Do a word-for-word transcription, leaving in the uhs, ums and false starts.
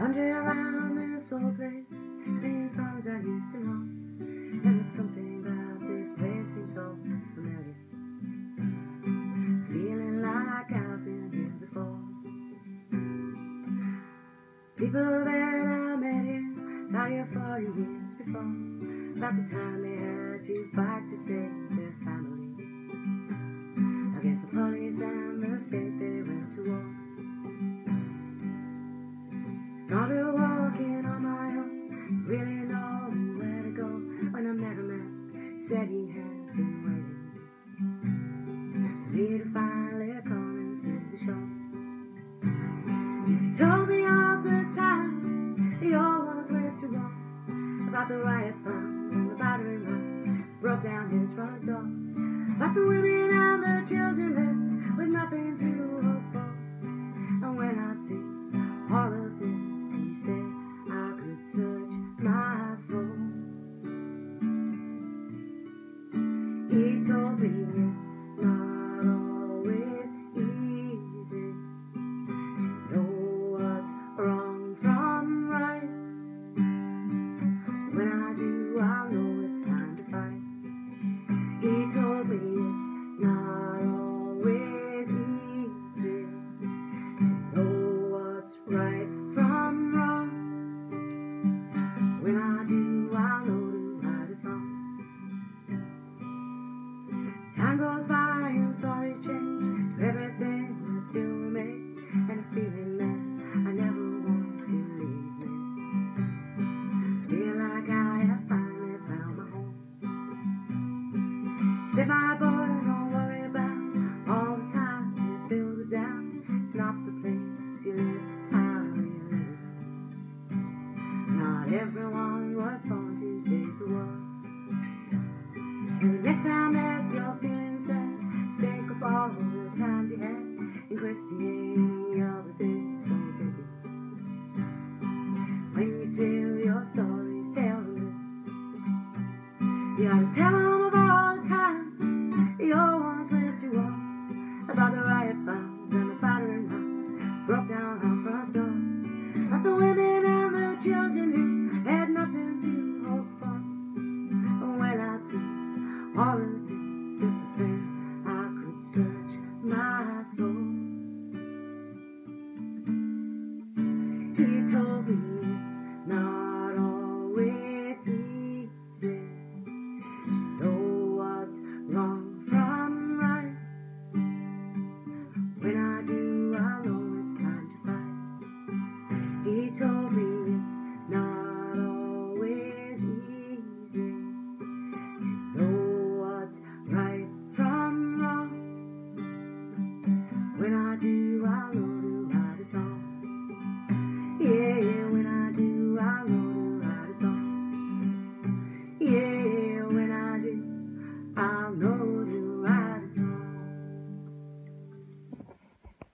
Wandering around this old place, singing songs I used to know. And there's something about this place seems so familiar, feeling like I've been here before. People that I met here, got here forty years before, about the time they had to fight to save their family against the police and the state. They went to war. Started walking on my own, really know where to go, when I met a man who said he had been waiting for me to finally come and see the show. Yes, he told me of the times the old ones went to war, about the riot bombs and the battering rams that broke down his front door, about the women and the children left with nothing to hope for. And when I'd see all of this, he said I could search my soul. He told me it's not always easy to know what's wrong from right. When I do, I'll know it's time to fight. He told me it's not always easy to know what's right from wrong. When I do, I'll know to write a song. Time goes by and stories change, to everything that still remains, and a feeling that I never want to leave me. I feel like I have finally found my home. He said, my boy, don't worry about all the times you feel the doubt. It's not the place you live, it's how you live. Not everyone was born to save the world. And the next time that you're feeling sad, just think of all the times you had in Christianity, everything's so big. When you tell your stories, tell them you gotta tell them of all the times the old ones went to war, about the riot bombs and the battering rams broke down our front doors, about the women and the children who had nothing to hope for. And when I'd see all of this, it was then I could search my soul. He told me it's not always easy to know what's wrong from right. When I do, I know it's time to fight. He told me it's not always easy to know what's right from wrong. When I do, I'll know to write a song.